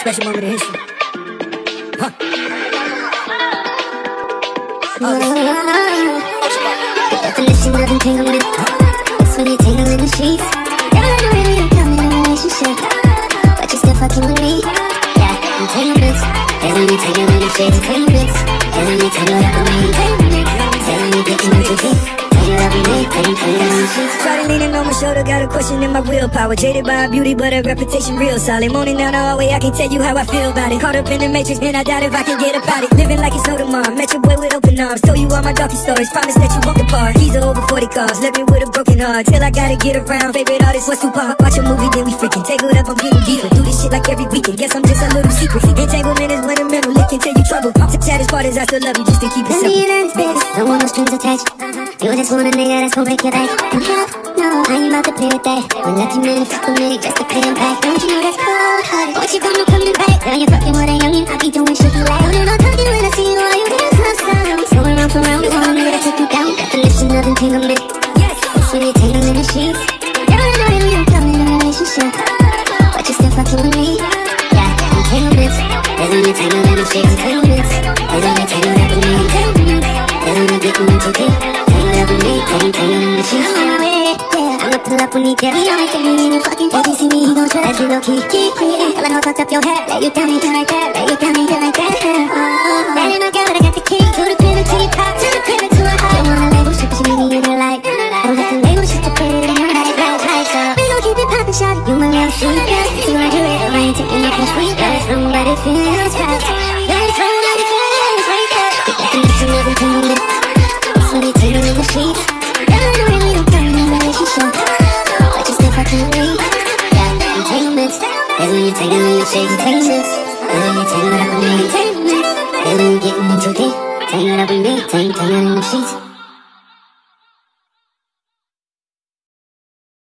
Special moment of history. Huh. Definition of entanglement. It's when you tangle in the sheets. Never really come in a relationship, but you're still fucking with me. Yeah, entanglements. There's only tangle in the sheets. Entanglements. There's only tangle up with me. Entanglements. There's only getting into deep. Started leaning on my shoulder, got a question in my willpower. Jaded by her beauty, but her reputation real solid. Moaning down the hallway, I can't tell you how I feel about it. Caught up in the matrix, man, I doubt if I can get about it. Living like it's no tomorrow, met your boy with open arms. Told you all my darkest stories, promise that you won't depart. Keys are over 40 cars, left me with a broken heart. Till I gotta get around, favorite artist was Tupac. Watch a movie, then we freaking tangled up, I'm getting deeper. Do this shit like every weekend, guess I'm just a little secret. Entanglement is when a mental lick can tell you trouble. The saddest part is I still love you, just to keep it simple. Don't want no strings attached. You just want a nigga that's gon' break your back. And hell, no, I ain't about to play with that. When nothing really fuck with me, just to pay him back. Don't you know that's cold? What you gonna coming back? Girl, you fucking with a youngin', I be doing shit you like. Don't know talking when I see you, all you dance outside. So around for round, you want a nigga to take you down. Definition of entanglement. Yes, it's when you tangle in the sheets. Never really come in a relationship, but you're still fucking with me. Yeah, entanglements. There's only tangle in the sheets. Entanglements. There's only tangle up with me. Entanglements. There's only getting into deep. I'ma pull up when he get me. I'ma take me in and fucking if you see me, he gon' try to low-key. Tell him how fucked up your head. Lay you down, he do like that. Lay you down, he do like that. That ain't no girl, but I got the key to the crib and to your top, to the crib and to my heart. Don't wanna label shit, but you need me in your life. I don't have to label shit to put it in your life. So we gon' keep it poppin', shawty. You my little sweet girl. See what I do it, I ain't taking nothing sweet. Girl, it's wrong, but it feels right. Girl, it's wrong, but it feels right. The definition of entanglement. It's when you tangle in the sheets. There's when you tangle in your shades, entanglements. There's when you tangle up with me, entanglements. There's when you getting into deep. Tangle up with me, tangle in the sheets.